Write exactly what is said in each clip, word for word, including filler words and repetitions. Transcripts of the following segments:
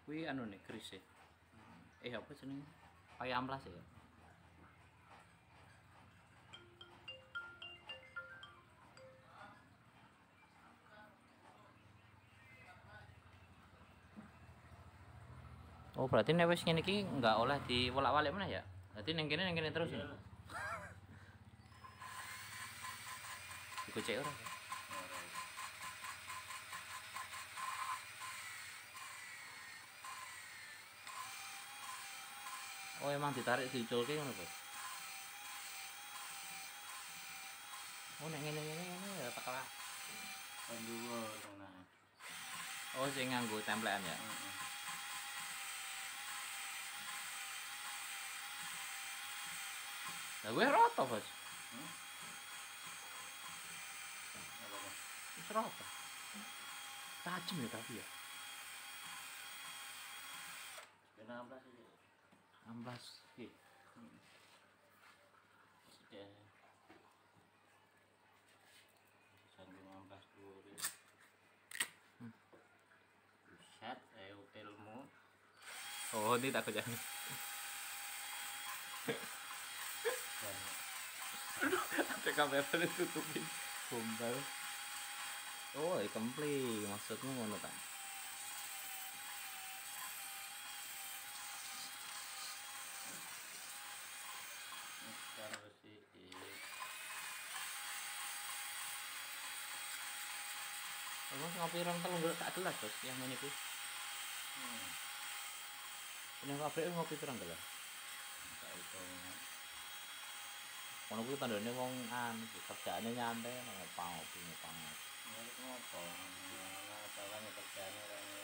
Kuwi anu nih keris e. Eh apa jenenge? Kayak amplas ya. Oh berarti nek wis ngene iki enggak oleh diwolak-walik mana ya? Berarti ning kene ning kene terus. Ya? Dikocek ora? Oh emang ditarik diculke ngono, Bos. Oh nek ngene-ngene ngene ya tekelak. Dhuwur nah. Oh sing nganggo templekan ya. Heeh. Lah gue roto, Bos. Hmm? Apa-apa? Wis roto. Tajem ya tapi ya. Kena amplas iki. Amplas iki. Hmm. Sudah. Sanggung amplas dhuwur. Hmm. Buset, ayo hotelmu. Oh, ini tak kerja. Ada kamera ditutupin gombal. Oh, ini kempli maksudnya ngono kan. Sekarang bersih. Emang ngopi rong telung gelas tak gelas, Bos, yang ngene iki. Hmm. Ini pabrik ngopi pirang gelas? Tak hitung. Ono kuwi tandane wong anu kerjaane nyantai ngopang ngopi ngopang. Ngono ngopo? Nah, jalan kerjane rene.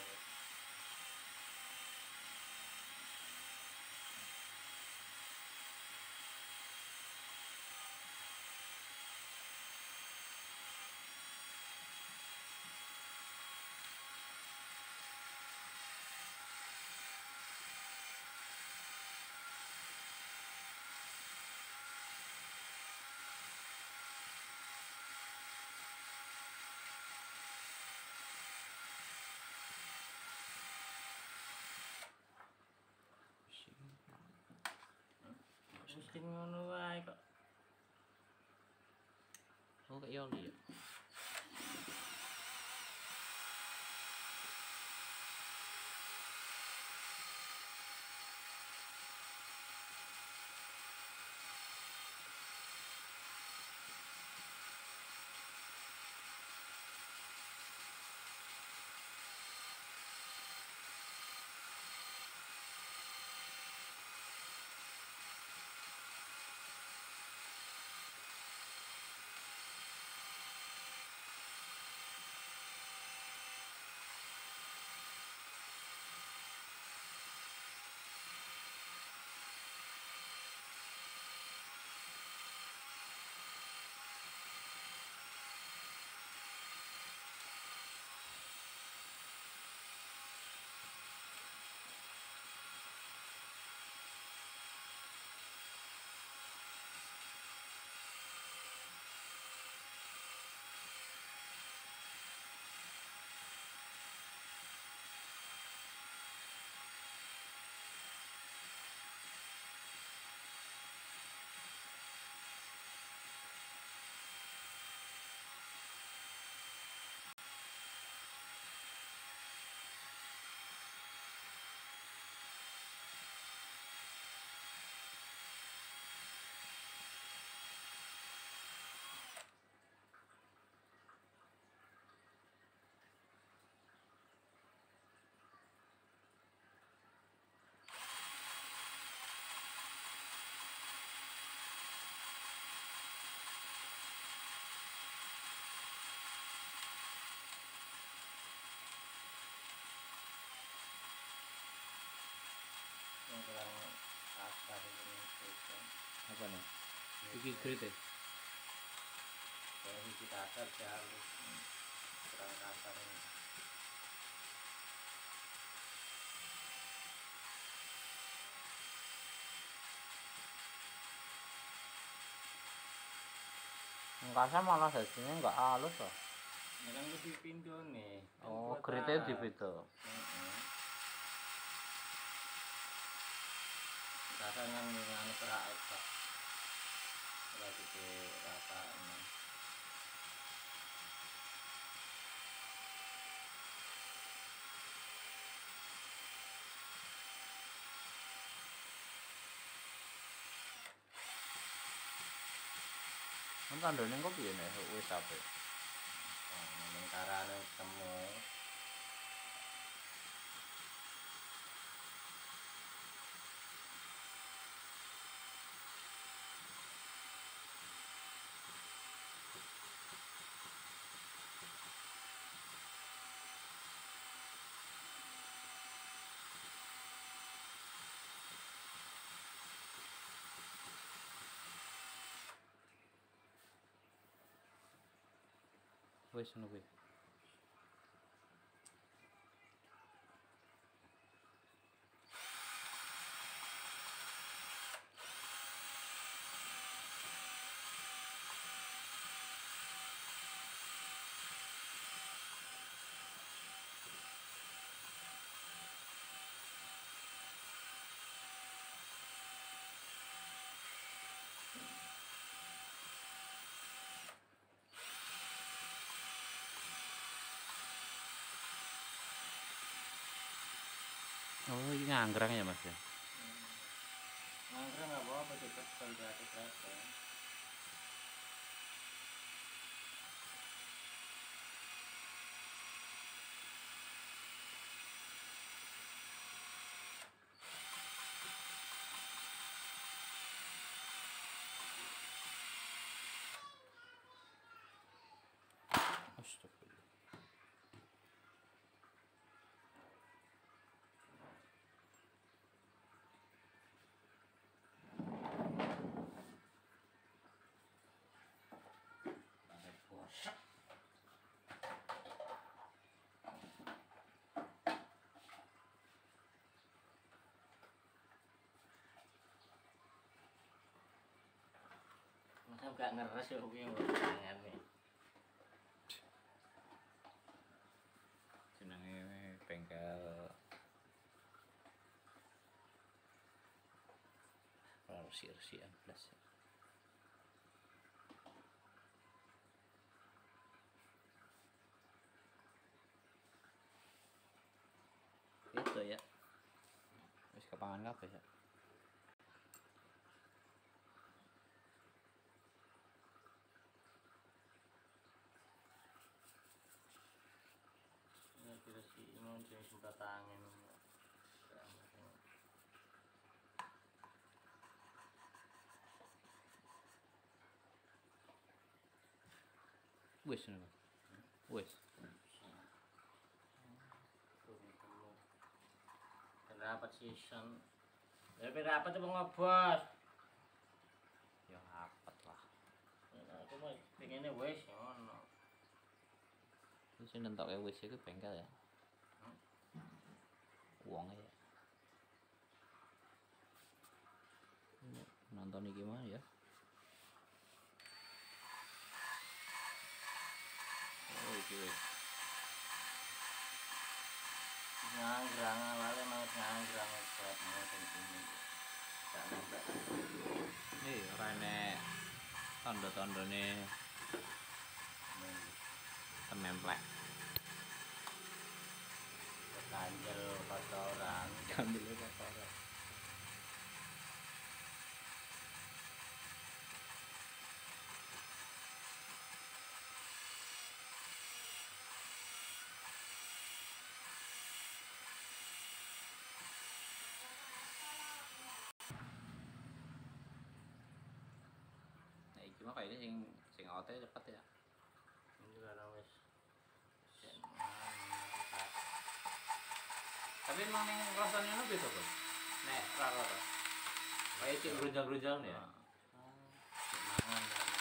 Mesti ngono wae kok. Oh, kayak Yoli ya. Kurang kasar ini itu. Apa nih? Iki grit ya. Kayak kita kasar halus. Kurang kasar ini. Kasar malah hasilnya enggak halus loh. Ya kan lebih pintu nih. Oh, gritnya di pintu. Heeh. Kasangan dengan kerak itu lagi di rata ini. Kan tandane kok piye nek wis apik. Mentarane temu Wis ngono kuwi. Oh, iki nganggrang ya, Mas ya. ngangkring nggak apa-apa cepet kalau gratis gratis. Astagfirullah. Ada puasa. Masa gak ngeres ya kuwi tangan nih. Jenenge bengkel resi-resian blas. Itu ya. Wis kepangan kabeh ya. Ya kira sih mau jadi sempat angin. Wis ngono. Wis. Rapat season. Tapi rapat apa ngobos? Ya apet lah. Aku mah pengennya wes ngono. Wis nentoke wis iku bengkel ya. Wong ya. Nonton iki mah ya. Oh iki wis. Nganggrang awalnya mau nganggrang buat mau ini. Tak nembak. Eh ora enek tanda-tandane tememplek. Ganjel kotoran. Gambile kotoran. Nah iki mah kayaknya sing sing ote cepet ya. Ini karena wes. Tapi emang yang rasanya itu beda kok. Nek rara-rara. Kayak cek grunjang-grunjang ya. Mangan.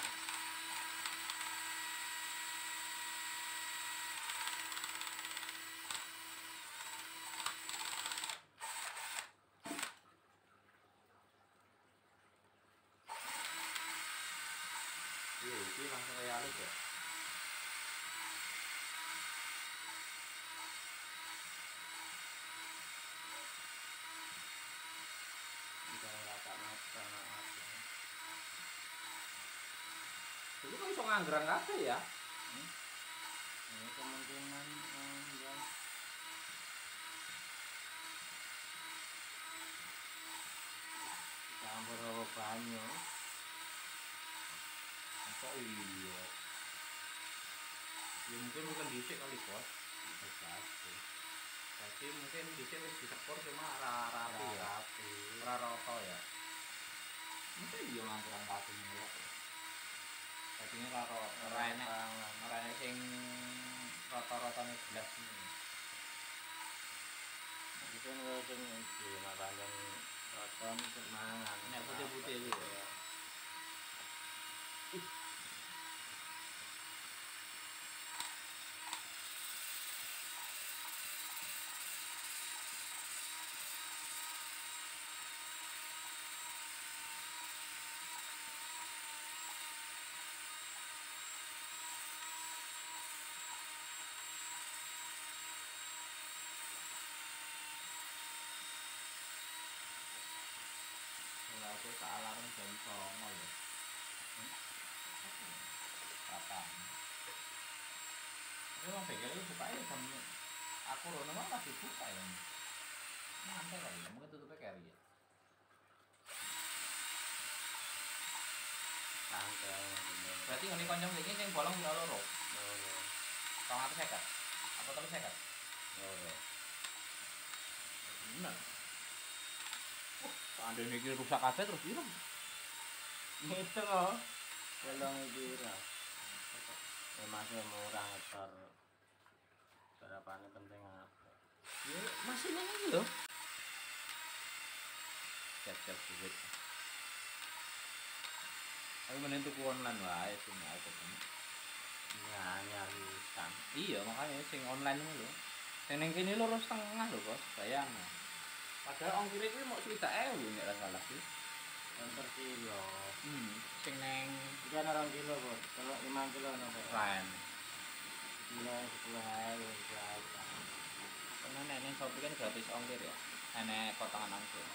Iya, itu langsung kayak halus ya. Kita Jadi kok iso nganggrang kabeh ya? Hmm? Ya, kemungkinan um, ya. Campur karo banyu. Masa iya. Ya mungkin bukan dhisik kali, Bos. Bisa sih. Jadi mungkin dhisik wis disekor cuma ora rapi ya. Rapi. Ora rata ya. Masa iya nganggrang kabeh ya. Jadi ini ora ora enek ora enek sing rata-ratane belas ini. Itu nih sing iki makanya roton mangan. Nek putih-putih iki ya. Kalau aku tak alarm jam songo ya. Kapan? Tapi emang bengkel itu buka ya jam aku rono mah masih buka ya. Mantai kali ya, mungkin tutupnya kali ya. Santai. Berarti ngene kanca iki sing bolong ya loro. Loro. Kang atus seket. Apa terus seket? Loro. Bener. Wah, seandainya ini rusak kabeh terus ireng. Itu kok. Tolong iki ora. Ya masih murah ngetor. Berapane penting apa? Ya masih nang iki lho. Siap-siap duit. Aku mending tuku online wae sing aku kan. Ya nyarisan. Iya, makanya sing online itu lho. Sing ning kene loro setengah lho, Bos. Bayang. Padahal ongkire kuwi mau swidak ewu nek ora salah sih. Yang per kilo. Hmm, sing neng Iki ana rong kilo, Bos. Kalau lima kilo ana Pak. Ran. Kilo sepuluh ribu berapa? Karena nek ning Shopee kan gratis ongkir ya. Enek potongan ongkir.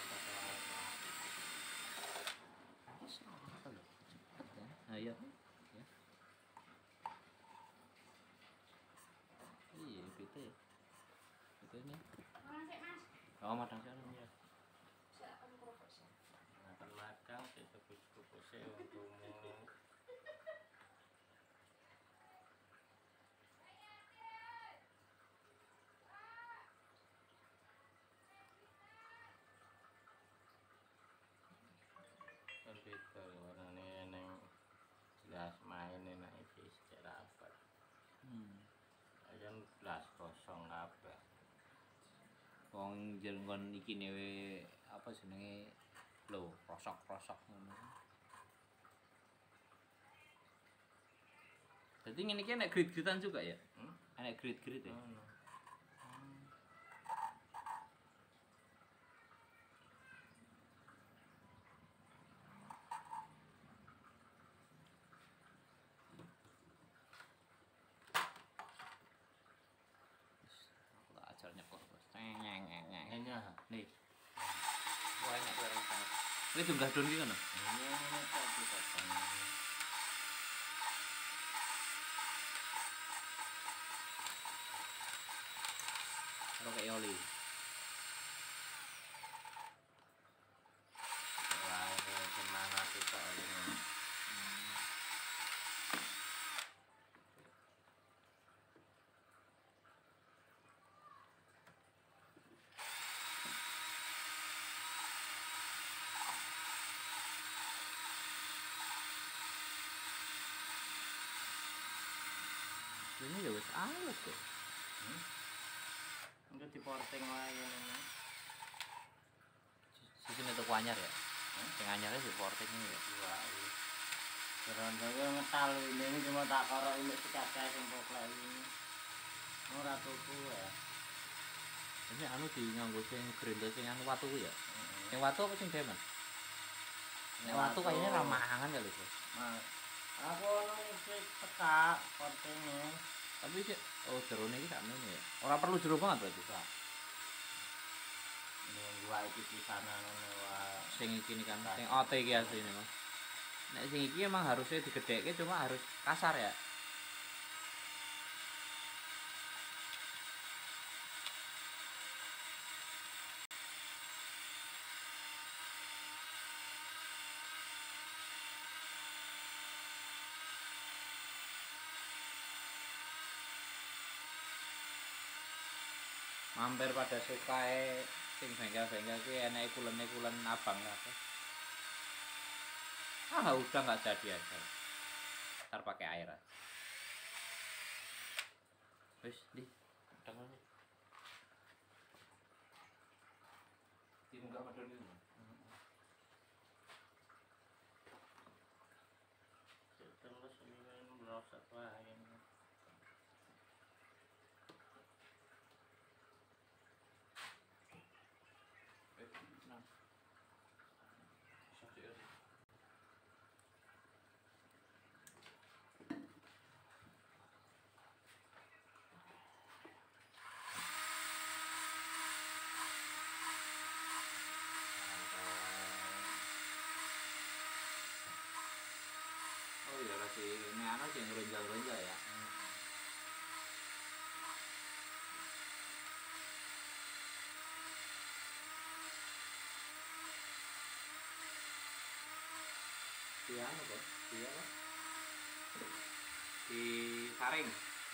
Apa lho? Cepet ya. Ayo. Ya. Iya, gitu ya. Gitu ini. Oh, madang sana ya. Makan makan sih cukup-cukup sih untungmu. Komputer warnanya neng jelas main enak iki secara apa? Hmm. Ayan belas kosong apa? Wong jelngon iki newe apa jenenge lho, rosok-rosok ngono. Jadi ngene iki enek grid-gridan juga ya? Hmm? Enek grid-grid ya? Oh, no. Aku tak ajar nyekor, Bos. Ngeng ngeng ngeng. Ini ya. Nih. Wah, enak barang banget. Kuwi tunggah don iki ngono. Ini ini tadi katanya. Karo kayak oli. Wah, semangat itu ini. Ini ya wis alus kok. Hmm? Itu di porting wae ini. Sisi itu anyar ya. Sing anyare di porting ini ya. Wah, Serondanya ngetal ini, ini cuma tak korok ini sekadar sempok ini. Ora tuku ya. Ini anu di nganggo sing grinder sing anu watu ya. Heeh. Sing watu apa sing demen? Nek watu kayaknya ramahan kali, Bos. Mas, aku ono iki tekak portingnya. Tapi sih oh jerone iki sakmene ya. Ora perlu jero banget berarti, Pak. Nunggu wae iki pisanan ngene wae. Sing iki nih kan, sing O T iki asline, Mas. Nek sing iki emang harusnya digedhekke cuma harus kasar ya. Mampir pada sukae sing bengkel-bengkel kuwi enake kulen-kulen abang kabeh. Ah, udah nggak jadi aja. Ntar pakai air aja. Wis, di. Udah nih. Di muka padha dulu. Terus ini kan merosot wae. Eh, nah. Sakit. Oh iya lah si ini anak sih ngerenjal-renjal ya. Iya apa? Iya apa? Di saring.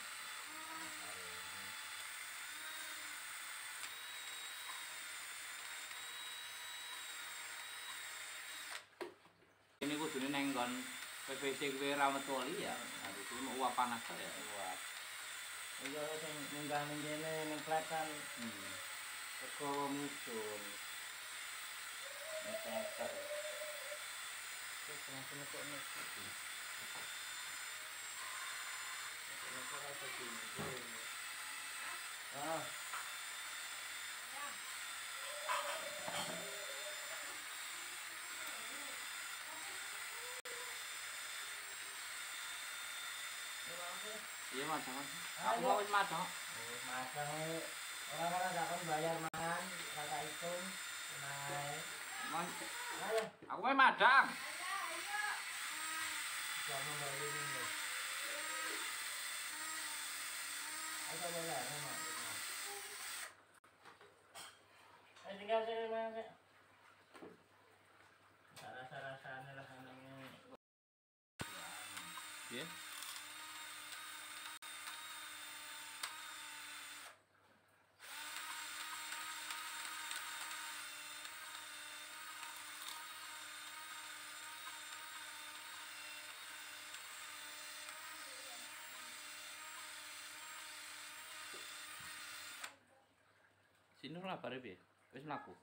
Ini kudune neng nggon P V C kuwi ra metu oli ya. Aduh, kuwi mau uap panas ya. Uap. Iya sing munggah ning kene ning plek kan. Hmm. Teko mudun. Meter. Terus langsung kok nek. Ah. Iya Mas, Mas. Aku mau wis madang. Wis madang ora-ora gak kon bayar mangan, ora hitung. Tenang. Mas, Ayo, aku mau madang. jangan balik ini. Ayo boleh, nama. Ayo tinggal sini Mas. Rasa-rasane lah anaknya. Iya. Sini lah bare piye? Wis mlaku.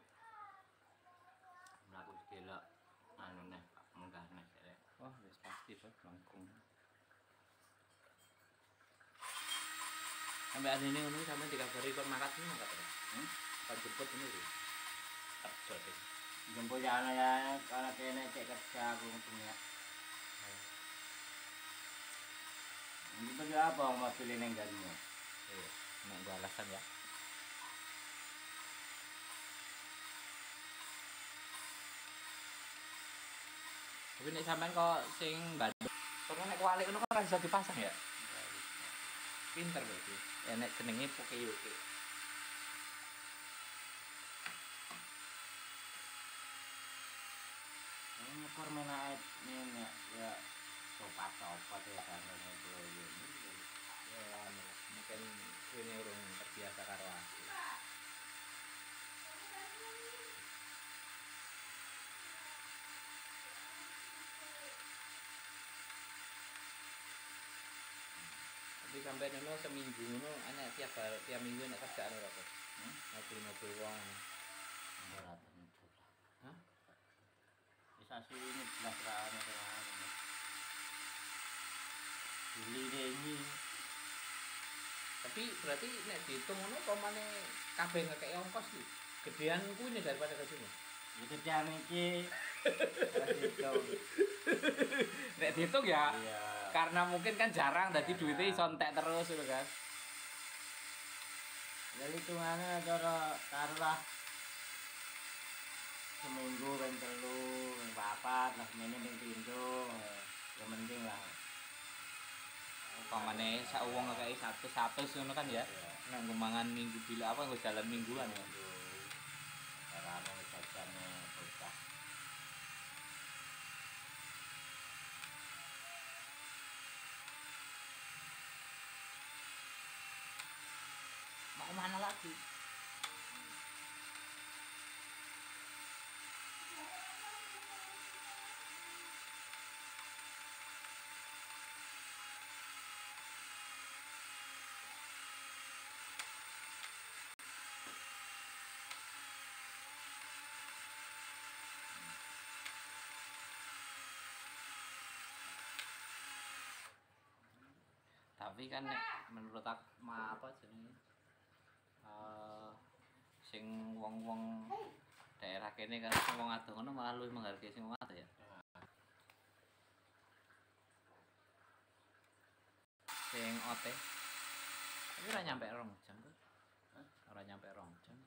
Mlaku delok anu neh munggah neh. Wah, wis pasti Bos langkung. Sampai ada ini ngono sampe dikabari kon mangkat ini mangkat terus. Hmm? Kon jemput ini lho. Kerja deh. Jemput ya ana ya kana kene cek kerja aku punya. Ini tuh apa mau pilih neng gajimu? Iya, nek gua alasan ya. Tapi nek sampean kok sing Bandung, karena nek kualik ngono kan bisa dipasang ya. Pinter berarti. Ya nek jenenge Pokeyoke. Ini permenaet ini ya sopat-sopat ya karena itu ini. Ya mungkin ini urung terbiasa karo aku. Tapi sampai nono seminggu nono anak tiap hari tiap minggu nek kerjaan ora kok. Hmm? Mobil-mobil wong. Ora tentu lah. Hah? Bisa sih ini belas rane sama. Beli deh ini. Tapi berarti nek dihitung ngono pamane kabeh ngekek ongkos iki. Gedean kuwi daripada ke sini. Ya kerjaan iki. Nek dihitung ya. Iya. Karena mungkin kan jarang dadi duitnya iso entek terus gitu kan. Ya hitungannya cara taruhlah seminggu kan telu papat, lah mene ping pindho. Ya mending lah. Pamane sak wong ngekeki satu satu ngono kan ya. Nek nggo mangan minggu bila apa nggo jalan mingguan ya. Carane jajane bocah. Mau mana lagi? Tapi kan nek menurut aku ma apa jenenge eh sing wong-wong daerah kene kan sing wong adoh ngono malah luwih menghargai sing wong adoh ya. Sing ote. Tapi ora nyampe rong jam kok. Ora nyampe rong jam.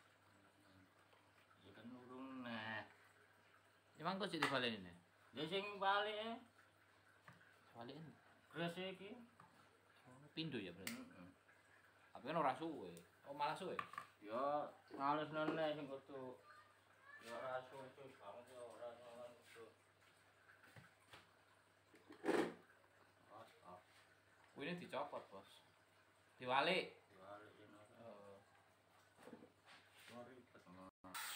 Ya kan urung nah. Emang kok sik dibaleni ne? Ya sing balik e. Balikin. Gres iki. Pindho ya berarti. Heeh. Tapi kan ora suwe. Oh malah suwe. Ya males nene sing kudu. Ya ora suwe-suwe banget ya ora nang kudu. Os, os. Kuwi dicopot, Bos. Diwalik. Balik ini. Heeh. Sorry, ketemu.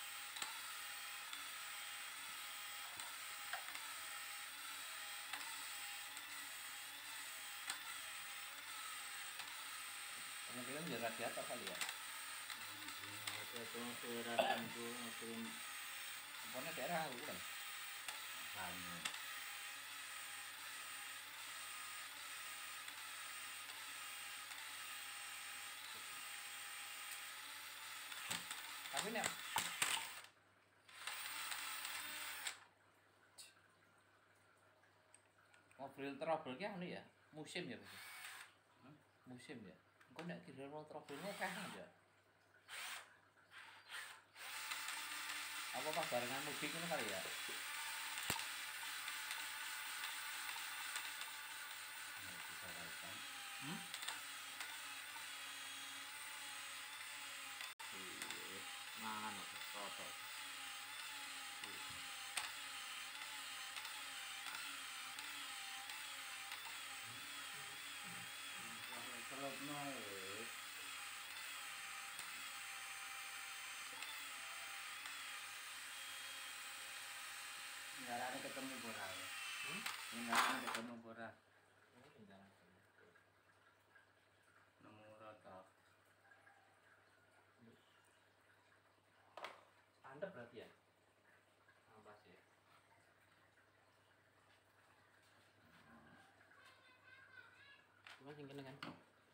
Kemungkinan di radiator kali ya. Itu suara tunggu turun Komponnya daerah aku kan. hanya. Tapi nek mobil trouble ki anu ya, musim ya, Bos. Hmm? Musim ya. Engko nek kira mau trouble-nya akeh ya. Apa pas barengan mudik ngono kali ya? Hmm? Iya, mangan apa soto. Kalau mau Ngarane ketemu Bora. Hmm? Ngarane ketemu Bora. Nemu rata. Standar berarti ya? Apa sih? Cuma sing kene kan.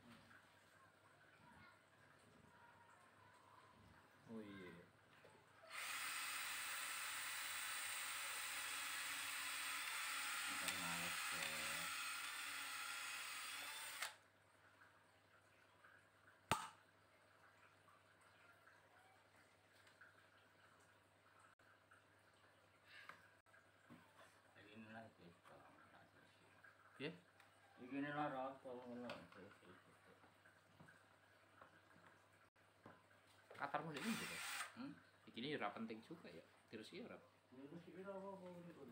Oh iya. Bukan males ya. Ini lagi Ya? Ini lah rata ngono. Katarmu ini juga. Hmm? Ini ora penting juga ya. Terus iya ora. Terus iki ora apa-apa ngono.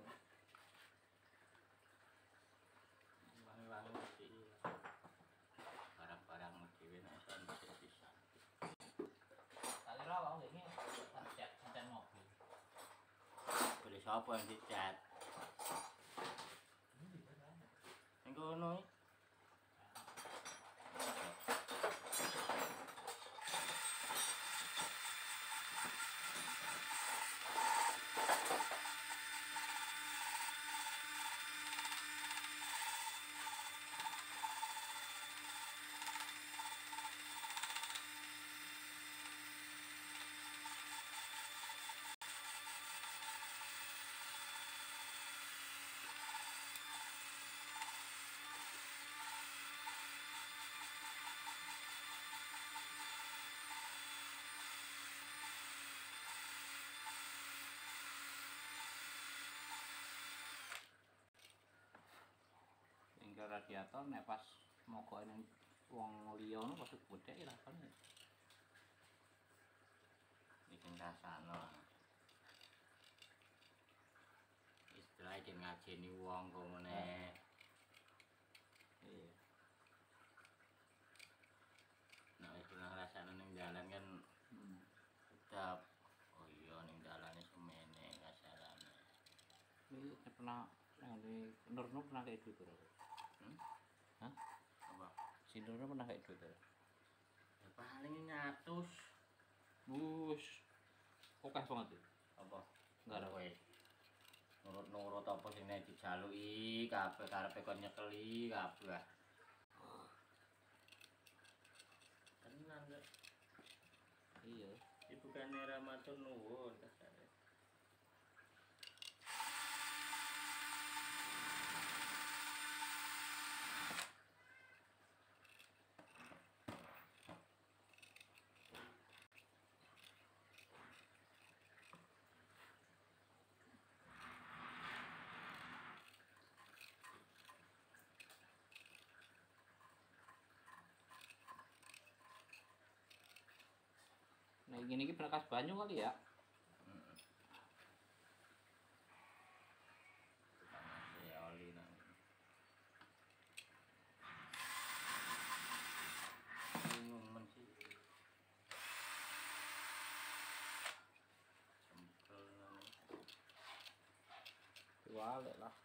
Wangi-wangi sih. Barang-barang dhewe nek iso bisa. Kali ra wae ini cat cat mobil. Boleh sapa yang dicat? Sing kono. karo radiator nek pas mogok ning wong liya ngono padha bodhek lah kan. Iki rasane. Istilahnya dia ngajeni wong kok meneh. Iya. Nah, wis pernah rasane ning dalan kan Hmm. tetap oh iya ning dalane semene kasarane. Ini pernah ngene Nur Nur pernah kayak duit berapa? Hmm? Hah? Apa? Si Nur Nur pernah kayak duit berapa? Ya paling nyatus. Bus. Oke banget tuh. Apa? Enggak ada. Kowe. Nurut-nurut apa sing nek dijaluki kabeh karepe kon nyekeli kabeh. Tenan kok. Iya. Iki bukan era matur nuwun kasare. Nah, gini iki berkas banyu kali ya. Heeh. Panas ya oli nang. Bingung men sih. Sempel nang. Diwalek lah.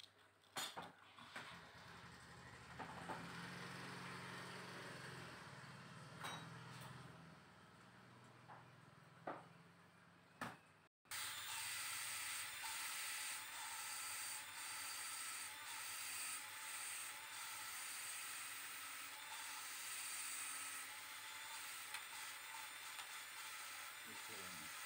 Itu.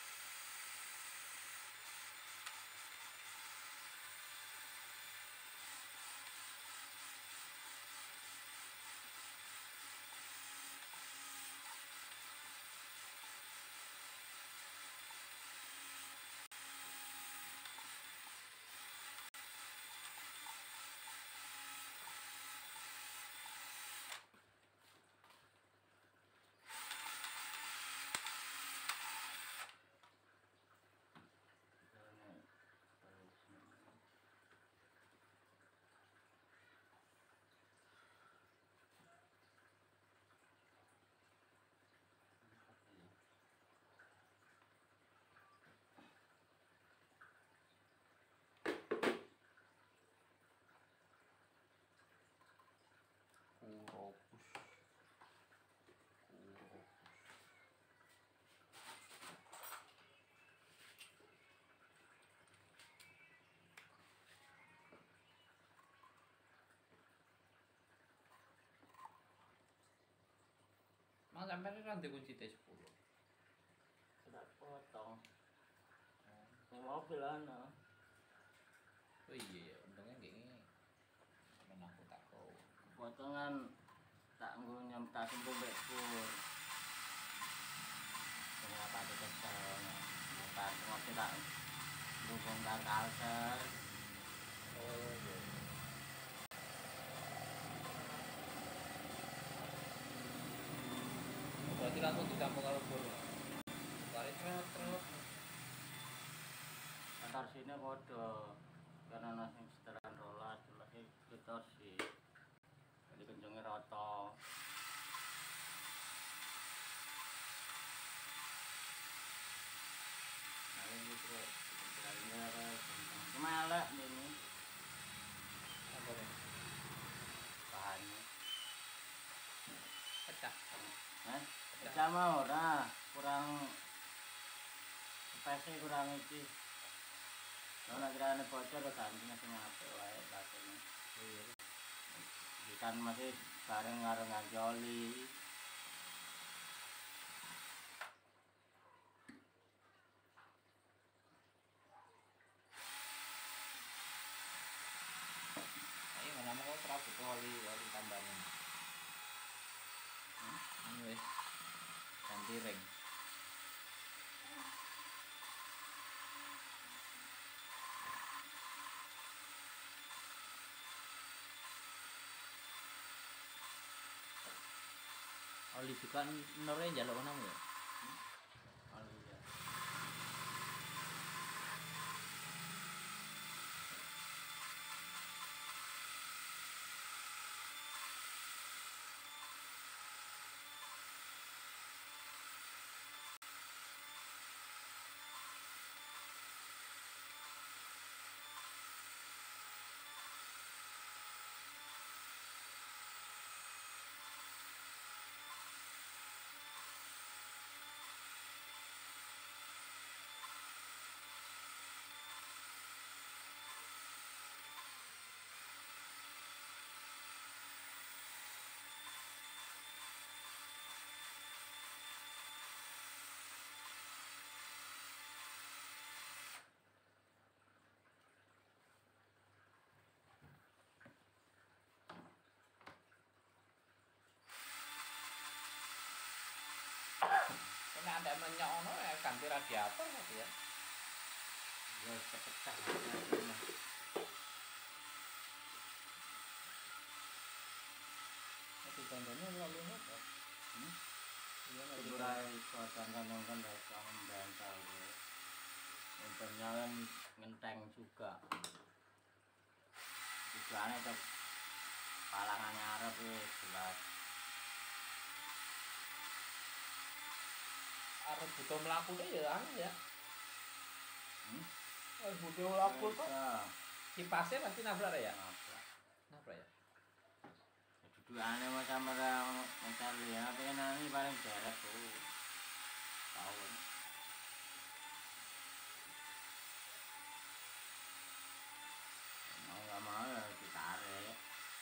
Kuropus. Kuropus. Mang sampai nanti kunci T sepuluh. Sudah potong. Yang mobil ana. Oh iya, untungnya gini. Men aku tak kau. Potongan tak nggo nyam tak sembung mbek pur. Kenapa ada kesel? Bukan ngopi tak dukung tak kalser. Oh iya. Berarti kamu dicampur kalau buru. Kali trot trot. Antar sini podo. Karena nasi setelan rolas, rolas itu torsi. Jadi kencungnya rata. Paling gitu, bilangnya apa? Cuma elek ini Apa nih? bahannya. Pecah. Eh, pecah mau ora, kurang spesies kurang iki. Kalau nak kira bocor ke gantinya sing apik wae rasane. Iya. Ikan masih bareng karo ngajoli. Ayo mana mau kau teraput wali wali tambahin. Hmm? Ini wes ganti ring. Oli juga nore njaluk nang ya. Oli ya. Kena ada menyok ono ya ganti radiator gitu ya. Ya kepecah. Itu contohnya lalu apa? Hmm? Iya lagi. Seberai suasana kan dari kamu bental ya. Untungnya kan ngenteng juga. Tujuannya itu palangannya Arab ya jelas. Arep butuh mlaku deh ya anu ya. Hmm? Oh, butuh mlaku kok. Bisa. Kipasnya pasti nabrak ya? Nabrak. Nabrak ya? Tujuannya mau sama orang mencari ya, tapi kan nanti paling beres tuh. Tahu kan? Mau nggak mau ya ditarik.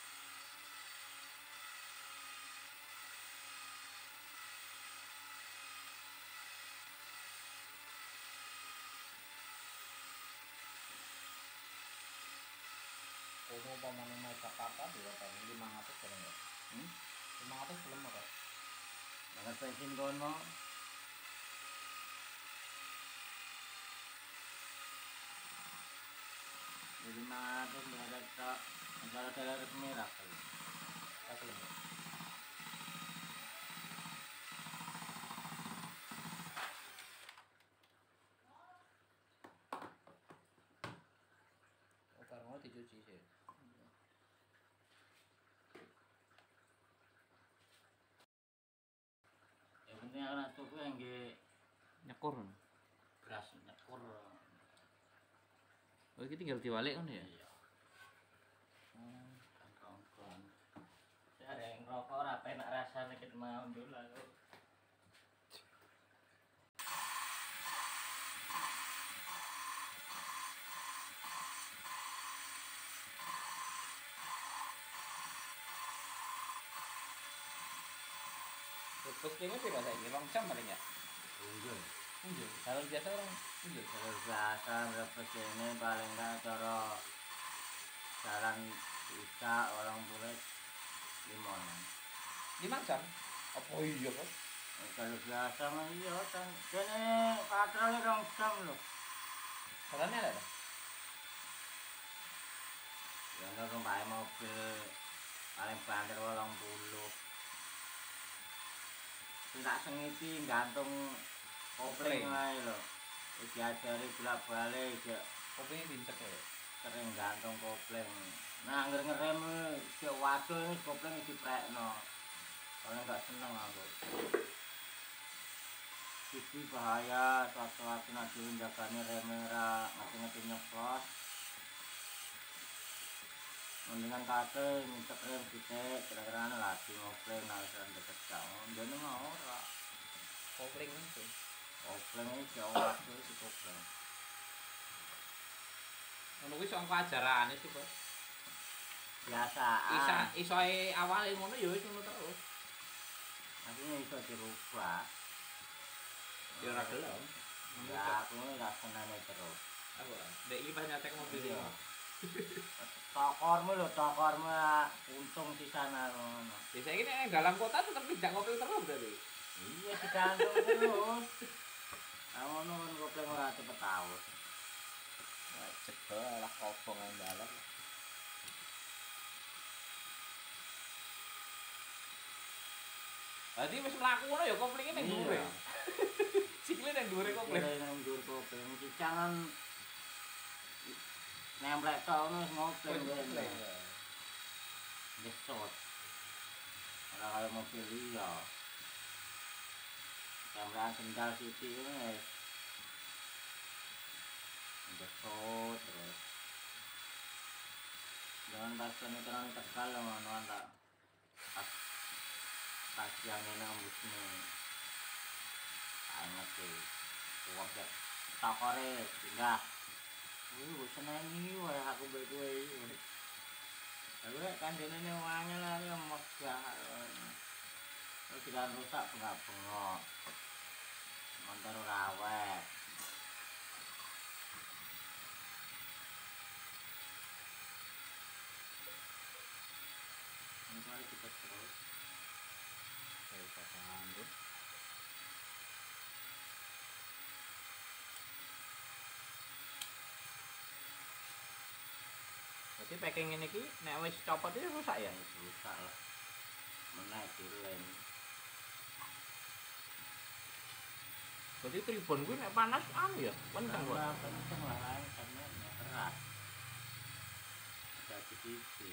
Kono pamane mai Jakarta dua tahun lima ratus belum ya? Hmm? lima ratus belum apa? Banget bensin kono. lima ratus ada tak antara daerah resmi rakyat. Aku belum. Oh, karena dicuci sih. Yang penting anak tuku yang ge Nyekur. beras nyekur. Oh, iki tinggal diwalik kan ya? Iya. Hmm, kan kongkong. Saya ada yang rokok ora penak rasane ket mau dulu aku. Terus kayaknya pira saiki? Rong jam paling ya? Unjul. Unjul. Kalau biasa orang unjul. Kalau biasa berapa ini paling enggak cara jalan bisa orang boleh lima enam. lima jam? Apa iya kok? Kalau biasa mah iya kan kene patrolnya rong jam loh. Jalannya ada? Ya enggak kembali mobil paling banter wolong puluh. Tidak sengiti gantung kopling ae lho. Iki diajari bolak-balik ya Kopinya dincek ya? sering gantung kopling. Nah, ngger ngerem iki waduh ini kopling diprekno. Soalnya enggak seneng aku. Sisi bahaya suatu-suatu nanti jaganya rem merah ngerti-ngerti nyeplos. Mendingan kate minta rem kita kira-kira lagi kopling harus deket jauh. Jadi mau ora. Kopling itu. Kopling ini jauh waduh si kopling. Ngono kuwi sok ajarane sih, Bos. Biasaan. Isa isoe awale ngono ya wis ngono terus. Akhirnya bisa dirubah. Ya ora gelem. Ya, aku ini gak senangnya terus. Apa? Dek iki pas nyetek mobil Iya. iki. Tokormu lho, tokormu untung di sana ngono. Ya saiki nek dalam kota tetep tidak ngopil terus berarti. Iya, digantung terus. Nah, ngono kan kopling ora cepet aus. Wah, cebol lah kobong nang dalam. Dadi wis mlaku ngono ya koplinge ning dhuwure. Sikile ning dhuwure kopling. Sikile ning dhuwur kopling. Cicangan nemplek tok ngono wis ngopling wae. Gesot. Ora kaya mobil liya. Sampeyan sendal sithik wis. Gesot terus. Jangan pas terang Tegal ngono tak. Pas pas yang ngene ngembusne. Anget iki. Wong ya takore pindah. Wih, senengi wae aku mbek kowe iki. Lalu kandene wangel ae megah. Terus tidak rusak bengak-bengok. Motor rawet. Mari kita terus. Ayo pasangan tuh. Jadi packing ini ki nek wis copot itu rusak ya? Rusak lah. Menaik dilem. Berarti tribun gue nek panas anu ya, kenceng kok. Kenceng lah, karena keras. Jadi sisi.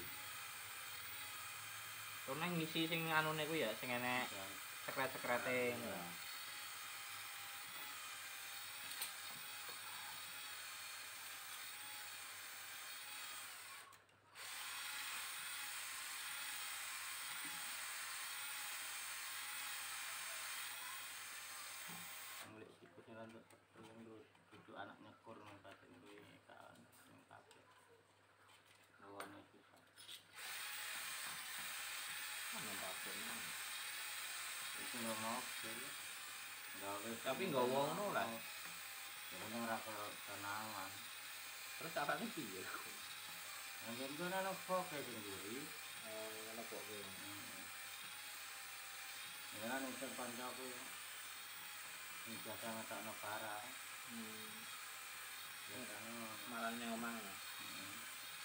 Karena ngisi sing anune ku ya, sing enek sekret-sekrete. Itu anak nyekur ngepatin gue kan yang kabel lawannya susah Mana kabel itu nggak mau jadi tapi nggak wong no lah jadi ngerasa tenangan terus caranya piye mungkin gue nano fok kayak sendiri nano fok gue ya kan itu pancaku ini biasa ngetak no barang hmm. biasanya malah yang omang ya hmm.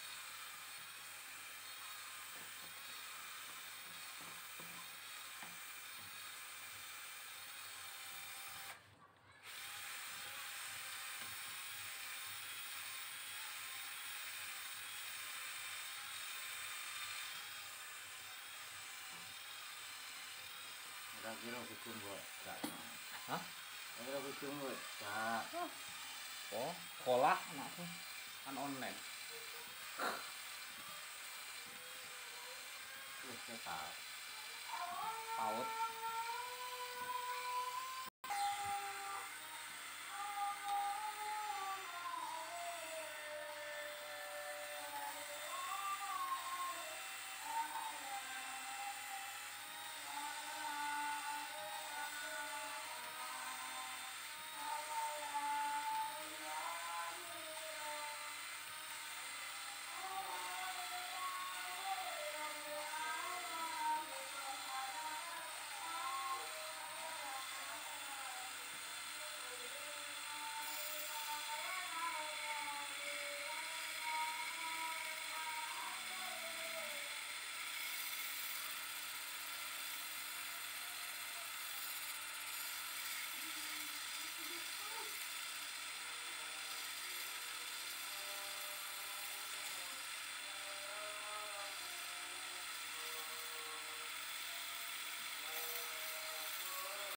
kira-kira hukum buat gak hah? kira-kira hukum buat gak oh, sekolah anakku kan online terus kita paut